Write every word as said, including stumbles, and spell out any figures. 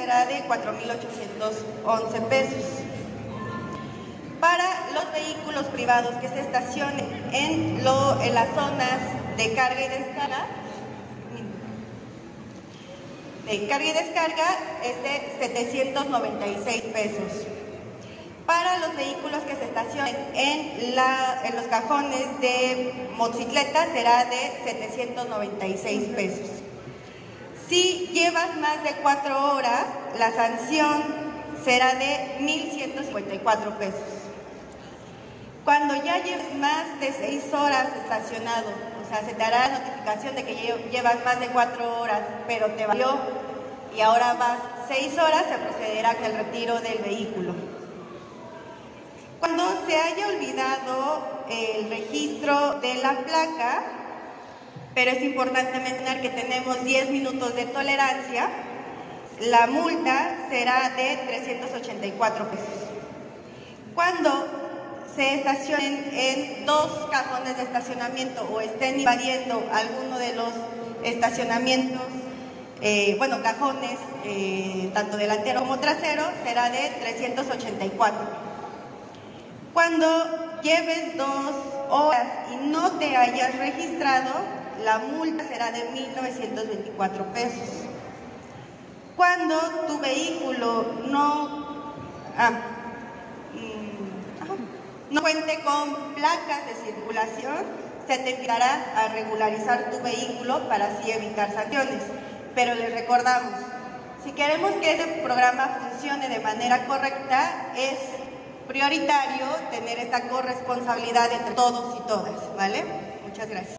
será de cuatro mil ochocientos once pesos. Para los vehículos privados que se estacionen en, lo, en las zonas de carga y descarga, de carga y descarga es de setecientos noventa y seis pesos. Para los vehículos que se estacionen en, la, en los cajones de motocicleta será de setecientos noventa y seis pesos. Si llevas más de cuatro horas, la sanción será de mil ciento cincuenta y cuatro pesos. Cuando ya lleves más de seis horas estacionado, o sea, se te hará la notificación de que llevas más de cuatro horas, pero te valió y ahora vas seis horas, se procederá con el retiro del vehículo. Cuando se haya olvidado el registro de la placa, pero es importante mencionar que tenemos diez minutos de tolerancia, la multa será de trescientos ochenta y cuatro pesos. Cuando se estacionen en dos cajones de estacionamiento o estén invadiendo alguno de los estacionamientos, eh, bueno, cajones, eh, tanto delantero como trasero, será de trescientos ochenta y cuatro. Cuando lleves dos horas y no te hayas registrado, la multa será de mil novecientos veinticuatro pesos. Cuando tu vehículo no, ah, mm, no cuente con placas de circulación, se te invitará a regularizar tu vehículo para así evitar sanciones. Pero les recordamos, si queremos que este programa funcione de manera correcta, es prioritario tener esta corresponsabilidad entre todos y todas, ¿vale? Muchas gracias.